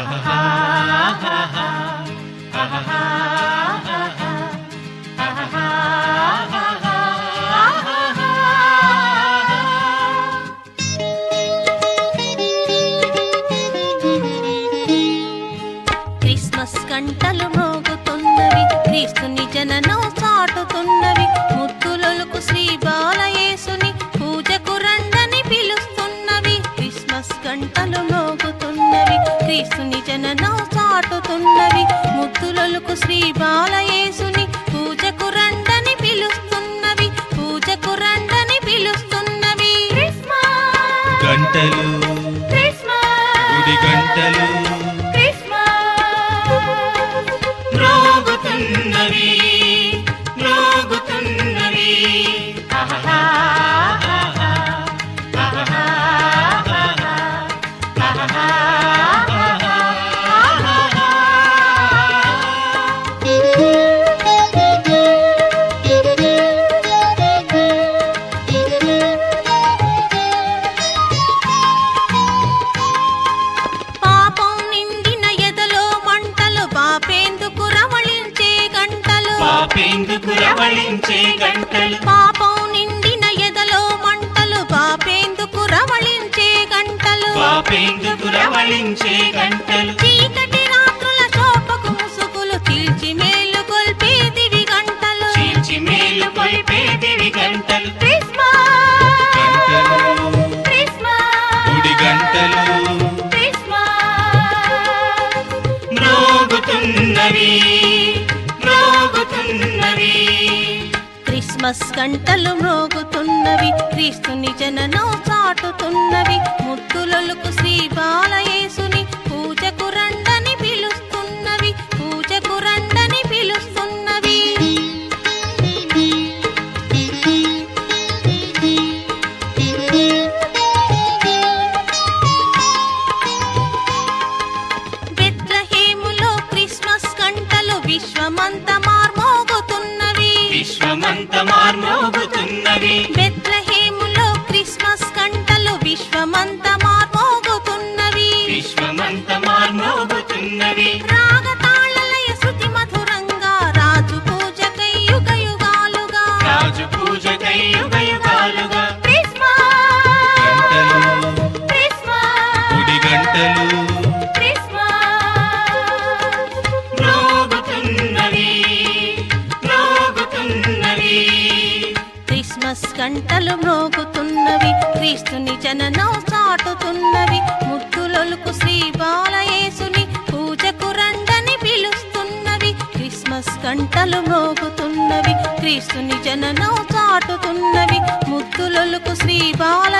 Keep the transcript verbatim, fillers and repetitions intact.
Christmas గంటలు మోగుతున్నవి, క్రీస్తుని జననం చాటుతున్నవి, ముద్దులొలుకు శ్రీ బాలయేసుని పూజకు రండని పిలుస్తున్నవి. క్రిస్మస్ గంటలు మోగుతున్నవి, క్రీస్తుని జననం చాటుతున్నవి, ముద్దులొలుకు శ్రీ బాలయేసుని పూజకు రండని పిలుస్తున్నవి, పూజకు రండని పిలుస్తున్నవి. గంటలు గుడి గంటలు మ్రోగుతున్నవి మ్రోగుతున్నవి. పాపం నిండిన ఎదలో మంటలు బాపేందుకు రవళించే గంటలు, పాపేందుకు రవళించే గంటలు, పాపం నిండిన ఎదలో మంటలు బాపేందుకు రవళించే గంటలు, పాపేందుకు రవళించే గంటలు. చీకటి రాత్రుల శోభకు ముసుగులు చీల్చి మేలు కొల్పేదివి గంటలు, చీల్చి మేలు కొల్పేదివి గంటలు. క్రిస్మస్ గుడి గంటలు మ్రోగుతున్నవి మ్రోగుతున్నవి. క్రిస్మస్ గంటలు మ్రోగుతున్నవి, క్రీస్తుని జననం చాటుతున్నవి, ముద్దులొలుకు శ్రీ బాలయేసుని పూజకు రండని పిలుస్తున్నవి, పూజకు రండని పిలుస్తున్నవి. బెత్లెహేములో క్రిస్మస్ గంటలు విశ్వమంత మార్మోగుతున్నవి, విశ్వమంత మార్మోగుతున్నవి. బెత్లెహేములో క్రిస్మస్ గంటలు విశ్వమంత మార్మోగుతున్నవి, విశ్వమంత మార్మోగుతున్నవి. రాగతాళలయ శృతి మధురంగా రాజు పూజకై యుగ యుగాలుగా, రాజు పూజకై యుగ యుగాలుగా. గుడి గంటలు మ్రోగుతున్నవి మ్రోగుతున్నవి. క్రిస్మస్ గంటలు మ్రోగుతున్నవి, క్రీస్తుని జననం చాటుతున్నవి, ముద్దులొలుకు శ్రీ బాలయేసుని పూజకు రండని పిలుస్తున్నవి. క్రిస్మస్ గంటలు మ్రోగుతున్నవి, క్రీస్తుని జననం చాటుతున్నవి, ముద్దులొలుకు శ్రీ బాల